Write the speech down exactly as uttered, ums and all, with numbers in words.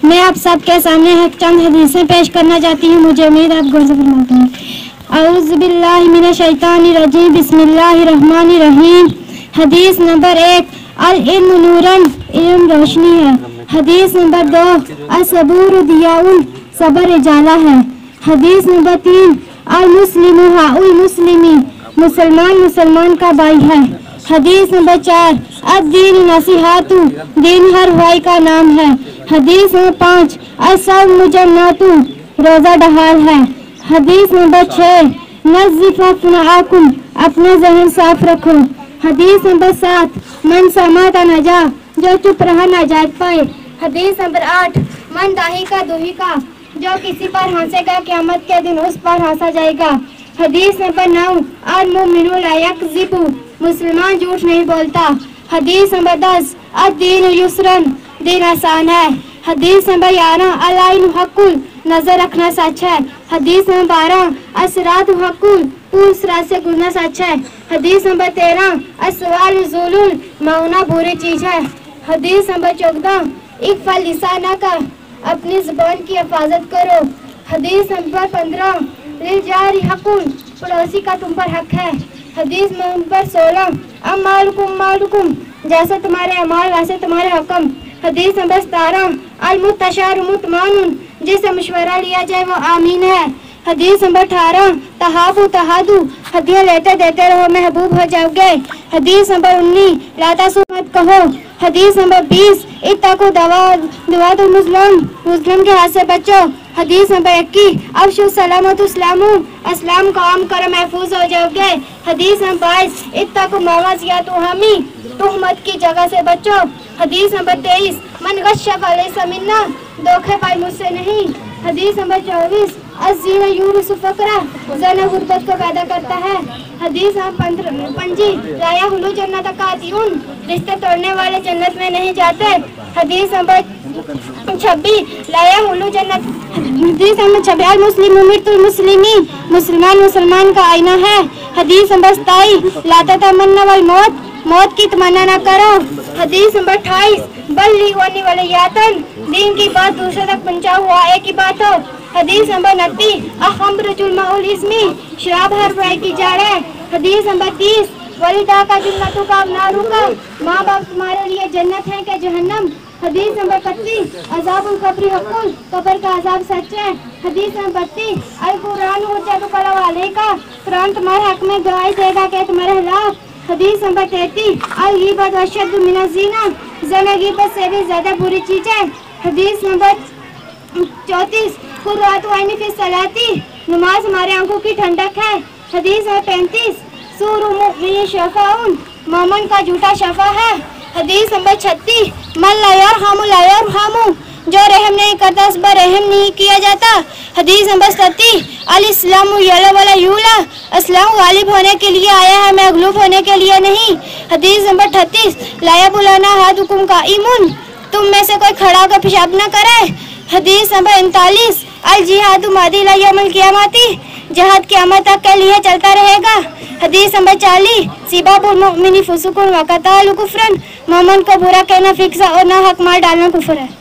मैं आप सबके सामने चंद हदीसें पेश करना चाहती हूँ। मुझे उम्मीद है आप गौर से फरमाते हैं। औज़ु बिल्लाहि मिनश शैतानिर रजीम, बिस्मिल्लाहिर रहमानिर रहीम। हदीस नंबर एक, अल इल्म नूरन, इल्म रोशनी है। हदीस नंबर दो, असबूर दियाउन, सबर उजाला है। हदीस नंबर तीन, अल मुस्लिमु हाउल मुस्लिमी, मुसलमान मुसलमान का भाई है। हदीस नंबर चार, अद-दीन नसीहातु, दीन हर भाई का नाम है। हदीस नंबर पाँच, असम मुजन्नतु, रोजा ढहाल है। हदीस नंबर छः, नज़्ज़िफ़ू फ़ुनआकुम, अपना जहन साफ रखो। हदीस नंबर सात, मन समाता नजा, जो चुप रहा नाजात पाए। हदीस नंबर आठ, मन दाही का दुही का, जो किसी पर हंसेगा क़यामत के दिन उस पर हंसा जाएगा। हदीस नंबर नौ, अल मुमिनु ला यकज़िबु, मुसलमान झूठ नहीं बोलता। हदीस नंबर दस, अद-दीन युस्रन, दीन आसान है। हदीस नंबर ग्यारह, अल-आइनु हक़्क़ुल, नजर रखना सच है। हदीस नंबर बारह, अस्सिरातु हक़्क़ुल, पुल सिरात से गुजरना सच है। हदीस नंबर तेरह, अस्सवालु ज़ुलुल, मांगना बुरी चीज है। हदीस नंबर चौदह, इक़फ़ा लिसानका, अपनी जुबान की हिफाजत करो। हदीस नंबर पंद्रह, लिल-जारि हक़्क़ुन, पड़ोसी का तुम पर हक है। हदीस नंबर सोलह, अमालुकुम मालुकुम, जैसे तुम्हारे अमाल वैसे तुम्हारे हुक्म। हदीस नंबर सतारह, अल-मुस्तशारु मुतमनुन, जिससे मशवरा लिया जाए वो आमीन है। हदीस नंबर अठारह, तहाबु तहादु, हदिया लेते देते रहो महबूब हो जाओगे। हदीस नंबर उन्नीस, ला तासु मत कहो। हदीस नंबर बीस, इत्तकु दवा दुआतुल मुस्लिम, मुस्लिम के हाथ से बचो। हदीस नंबर इक्कीस, अफशु सलामतु इस्लामु, अस्लाम को आम करो महफूज हो जाओगे। हदीस नंबर बाईस, इत्तकु मवाज़ियातु हमी, तुहमत की जगह से बचो। हदीस नंबर तेईस, मन गश्शा फलैसा मिन्ना, धोखेबाज मुझसे नहीं। हदीस नंबर चौबीस, अज़्ज़िना यूरिसु फ़क़रा, ज़ना गुर्बत को पैदा करता है। हदीस नंबर पच्चीस, ला यदखुलु जन्नत कातिउन, रिश्ते तोड़ने वाले जन्नत में नहीं जाते। हदीस नंबर छब्बीस, ला यदखुलु जन्नत, हदीस नंबर छब्बीस, अल मुस्लिमु मिर्तुल मुस्लिमी, मुसलमान मुसलमान का आईना है। हदीस नंबर सत्ताईस, ला ततमन्ना वल मौत, मौत की तमन्ना न करो। हदीस नंबर अट्ठाईस, बल्लिगुनी वलियातन, दीन की बात दूसरे तक पहुंचा हुआ एक ही बात हो। हदीस नंबर उनतीस, अखम्र जुल्माउल इस्मी, शराब हर बुराई की जड़ है। हदीस नंबर तीस, वलिदा का जन्नतु का नारू का, माँ बाप तुम्हारे लिए जन्नत है कि जहन्नम। हदीस नंबर इकतीस, अज़ाबुल कब्रि हक़्क़ुन, कब्र का अज़ाब सच है। हदीस नंबर बत्तीस, अल कुरान हुज्जतुन अलैका, कुरान तुम्हारे हक में गवाही देगा कि तुम्हारे खिलाफ। हदीस नंबर तैंतीस, अल ग़ीबत अशद्दु मिनज़ ज़िना, ज़ना ग़ीबत से भी ज्यादा बुरी चीज है। हदीस नंबर चौंतीस, क़ुर्रतु ऐनी फ़ी सलाती, नमाज हमारे आंखों की ठंडक है। हदीस नंबर पैंतीस, सूरु मुमिन शफ़ाउन, मोमिन का झूठा शफ़ा है। हदीस नंबर छत्तीस, मन ला यरहमु ला यरहमु, जो रहम नहीं करता उस पर रहम नहीं किया जाता। हदीस नंबर सत्तीस, अल इस्लामु यला वला यूला, इस्लाम गालिब होने के लिए आया है, मग़लूब होने के लिए नहीं। हदीस नंबर अड़तीस, ला यबुलना अहदुकुम काइमुन, तुम में से कोई खड़ा होकर पेशाब न करे। हदीस नंबर उनतालीस, अल जिहादु मादी ला यौमिल क़ियामती, जिहाद क़यामत तक के लिए चलता रहेगा। हदीस नंबर चालीस, सिबाबुल मुमिनी फुसूकुन व क़तालु कुफ्रन, मोमिन को बुरा कहना फिक्स और ना हक मार डालना कुफ्र है।